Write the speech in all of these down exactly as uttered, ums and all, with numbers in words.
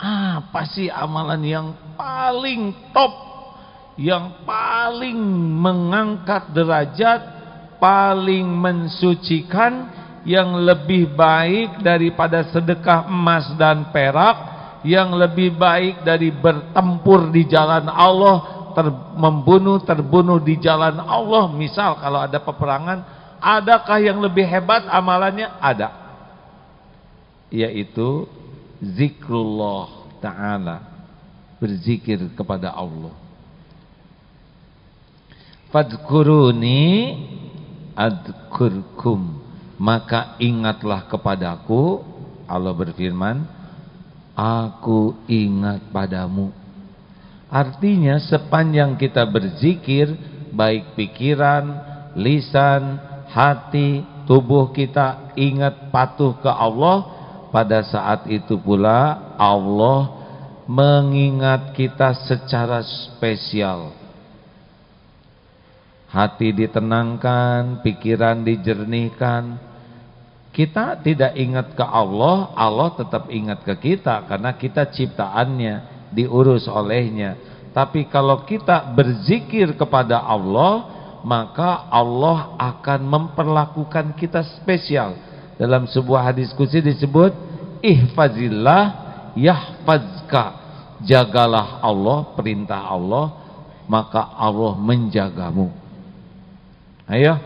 Apa sih amalan yang paling top, yang paling mengangkat derajat, paling mensucikan, yang lebih baik daripada sedekah emas dan perak, yang lebih baik dari bertempur di jalan Allah, ter, membunuh, terbunuh di jalan Allah. Misal kalau ada peperangan, adakah yang lebih hebat amalannya? Ada, yaitu zikrullah ta'ala, berzikir kepada Allah. Fadkuruni adkurkum, maka ingatlah kepadaku. Allah berfirman, aku ingat padamu. Artinya sepanjang kita berzikir, baik pikiran, lisan, hati, tubuh kita ingat patuh ke Allah, pada saat itu pula Allah mengingat kita secara spesial. Hati ditenangkan, pikiran dijernihkan. Kita tidak ingat ke Allah, Allah tetap ingat ke kita karena kita ciptaannya, diurus olehnya. Tapi kalau kita berzikir kepada Allah, maka Allah akan memperlakukan kita spesial. Dalam sebuah hadis qudsi disebut, ihfazillah yahfazka, jagalah Allah, perintah Allah, maka Allah menjagamu. Ayo,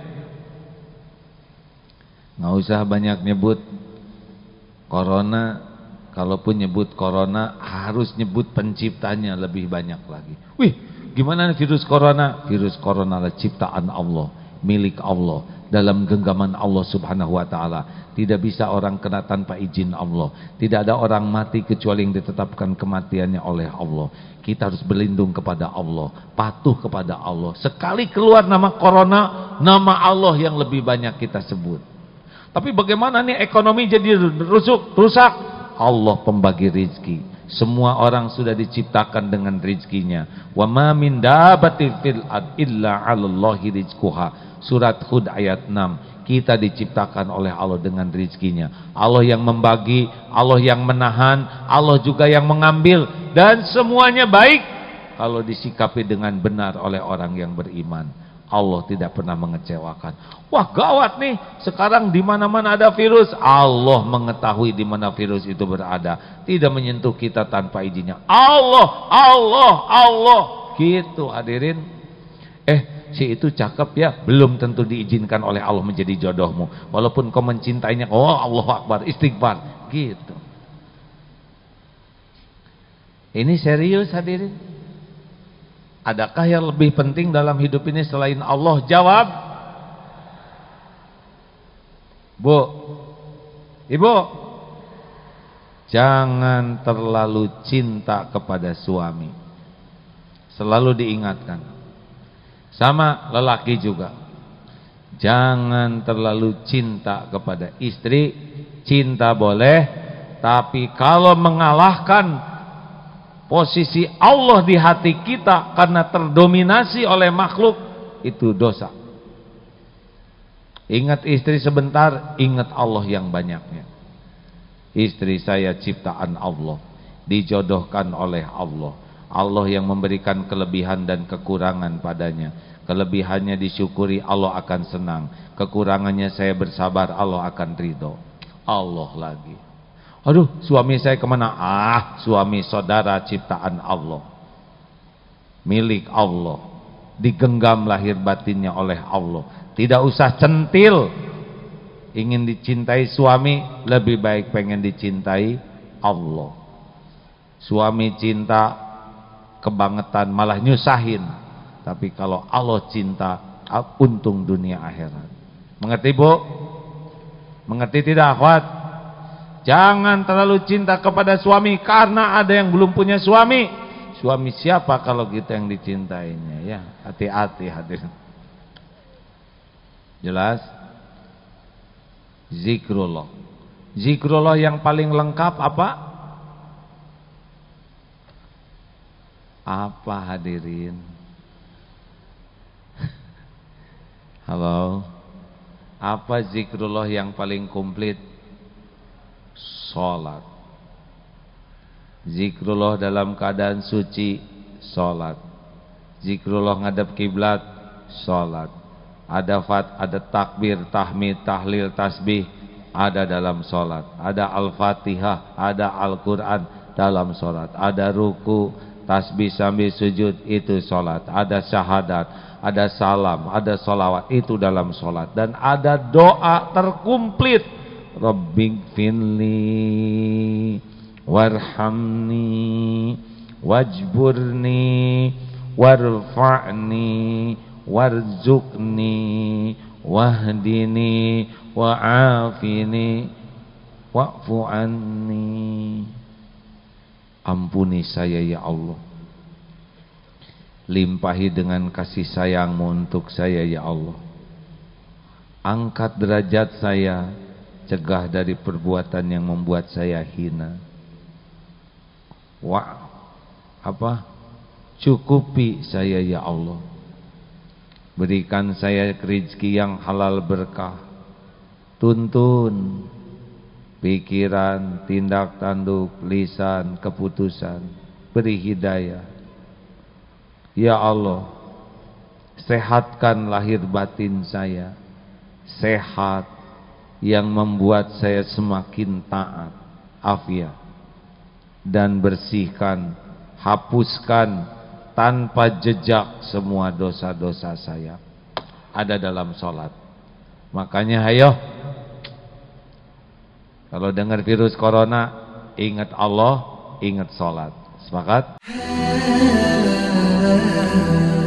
nggak usah banyak nyebut corona. Kalaupun nyebut corona, harus nyebut penciptanya lebih banyak lagi. Wih, gimana virus corona? Virus corona adalah ciptaan Allah, milik Allah, dalam genggaman Allah subhanahu wa ta'ala. Tidak bisa orang kena tanpa izin Allah. Tidak ada orang mati kecuali yang ditetapkan kematiannya oleh Allah. Kita harus berlindung kepada Allah, patuh kepada Allah. Sekali keluar nama corona, nama Allah yang lebih banyak kita sebut. Tapi bagaimana nih ekonomi jadi rusuk, rusak? Allah pembagi rizki. Semua orang sudah diciptakan dengan rizkinya. Wa ma min dabbatin fil ard illa 'alallahi rizquha. Surat Hud ayat enam. Kita diciptakan oleh Allah dengan rizkinya. Allah yang membagi, Allah yang menahan, Allah juga yang mengambil, dan semuanya baik kalau disikapi dengan benar oleh orang yang beriman. Allah tidak pernah mengecewakan. Wah, gawat nih, sekarang di mana-mana ada virus. Allah mengetahui di mana virus itu berada, tidak menyentuh kita tanpa izinnya. Allah, Allah, Allah. Gitu hadirin. Eh, si itu cakep ya, belum tentu diizinkan oleh Allah menjadi jodohmu. Walaupun kau mencintainya, oh Allahu Akbar, istighfar. Gitu. Ini serius hadirin. Adakah yang lebih penting dalam hidup ini selain Allah? Jawab. Bu, ibu, jangan terlalu cinta kepada suami. Selalu diingatkan. Sama lelaki juga. Jangan terlalu cinta kepada istri. Cinta boleh, tapi kalau mengalahkan posisi Allah di hati kita karena terdominasi oleh makhluk, itu dosa. Ingat istri sebentar, ingat Allah yang banyaknya. Istri saya ciptaan Allah, dijodohkan oleh Allah. Allah yang memberikan kelebihan dan kekurangan padanya. Kelebihannya disyukuri, Allah akan senang. Kekurangannya saya bersabar, Allah akan ridho. Allah lagi. Aduh, suami saya kemana? Ah, suami saudara ciptaan Allah, milik Allah, digenggam lahir batinnya oleh Allah. Tidak usah centil. Ingin dicintai suami, lebih baik pengen dicintai Allah. Suami cinta kebangetan malah nyusahin. Tapi kalau Allah cinta, untung dunia akhirat. Mengerti bu? Mengerti tidak akhwat? Jangan terlalu cinta kepada suami karena ada yang belum punya suami. Suami siapa kalau kita yang dicintainya? Ya, hati-hati hadirin. Jelas? Zikrullah. Zikrullah yang paling lengkap apa? Apa hadirin? Halo? Apa zikrullah yang paling komplit? Sholat. Zikrullah dalam keadaan suci, sholat. Zikrullah ngadep kiblat, sholat. Ada fat, ada takbir, tahmid, tahlil, tasbih, ada dalam sholat. Ada al-fatihah, ada Al-Quran dalam sholat. Ada ruku, tasbih sambil sujud, itu sholat. Ada syahadat, ada salam, ada sholawat, itu dalam sholat. Dan ada doa terkumplit, Rabbighfirli warhamni wajburni warfa'ni warzuqni wahdini wa'afini wa'fu anni. Ampuni saya ya Allah, limpahi dengan kasih sayangmu untuk saya ya Allah. Angkat derajat saya, cegah dari perbuatan yang membuat saya hina. Wa apa? Cukupi saya ya Allah. Berikan saya rezeki yang halal berkah. Tuntun pikiran, tindak tanduk, lisan, keputusan. Beri hidayah. Ya Allah, sehatkan lahir batin saya. Sehat yang membuat saya semakin taat, afiat. Dan bersihkan, hapuskan tanpa jejak semua dosa-dosa saya. Ada dalam sholat. Makanya ayo, kalau dengar virus corona, ingat Allah, ingat sholat. Sepakat?